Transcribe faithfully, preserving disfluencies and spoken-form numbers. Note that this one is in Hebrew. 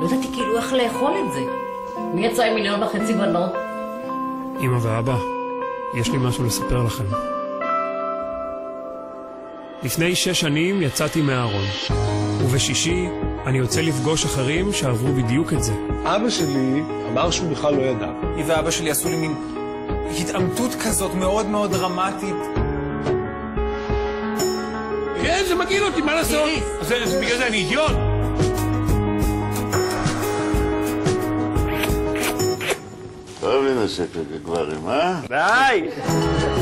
לא ידעתי כאילו איך לאכול את זה. מי יצא עם מיליון וחצי בנות? אמא ואבא, יש לי משהו לספר לכם. לפני שש שנים יצאתי מהארון, ובשישי אני יוצא לפגוש אחרים שעברו בדיוק את זה. אבא שלי אמר שהוא בכלל לא ידע. היא ואבא שלי עשו לי מין התעמתות כזאת מאוד מאוד דרמטית. כן, זה מגעיל אותי, מה לעשות? בגלל זה אני אידיוט. טוב לנשק רגע גברים, אה? די!